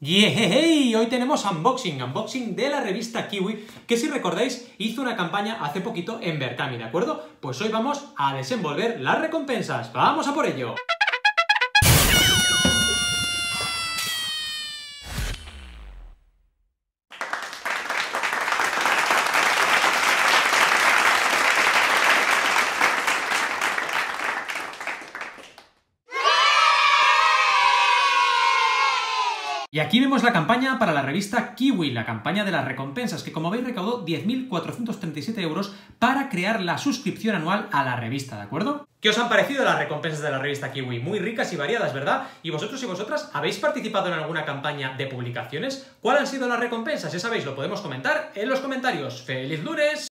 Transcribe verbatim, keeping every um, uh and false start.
¡Yehey! Hoy tenemos unboxing, unboxing de la revista Kiwi, que si recordáis hizo una campaña hace poquito en Berkami, ¿de acuerdo? Pues hoy vamos a desenvolver las recompensas. ¡Vamos a por ello! Y aquí vemos la campaña para la revista Kiwi, la campaña de las recompensas, que como veis recaudó diez mil cuatrocientos treinta y siete euros para crear la suscripción anual a la revista, ¿de acuerdo? ¿Qué os han parecido las recompensas de la revista Kiwi? Muy ricas y variadas, ¿verdad? ¿Y vosotros y vosotras habéis participado en alguna campaña de publicaciones? ¿Cuáles han sido las recompensas? Ya sabéis, lo podemos comentar en los comentarios. ¡Feliz lunes!